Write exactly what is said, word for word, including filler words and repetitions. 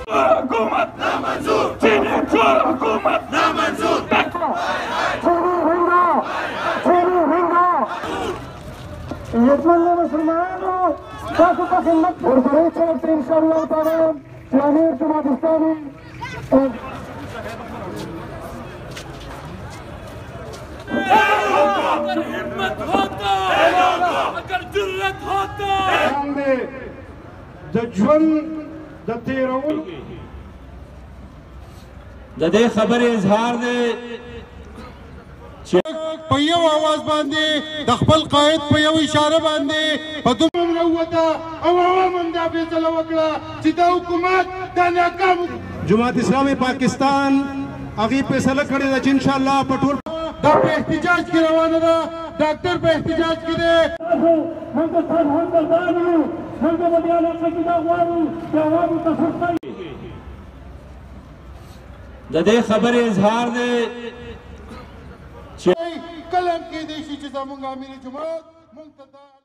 حکومت نامنظور چینی چور حکومت نامنظور چینی هنگا چینی هنگا یتمنى مسلمانانو تاسو په خدمت ورسره چلته انشاءالله تعالی چې امیر جماعت اسلامي अगर हिम्मत होता अगर जुर्रत होता د ژوند د تیرول د دې خبرې اظهار دی په یو आवाज باندې د خپل قائد په یو اشاره باندې په دومره نوته او عوام هم دا فیصله وکړه چې دا حکومت دا ناکام جماعت اسلامي پاکستان هغې فیصله کړې ده چې انشاءالله په ټول دا په احتجاج کې روانه ده ډاکټر په احتجاج کې دی موږ د سرحد ګردان یو موږ په دې علاقه کې دا غواړو چې عوامو ته سختۍ د دې خبرې اظهار دی چې کله هم کېدی شي چې زموږ امیر جماعت موږ ته دا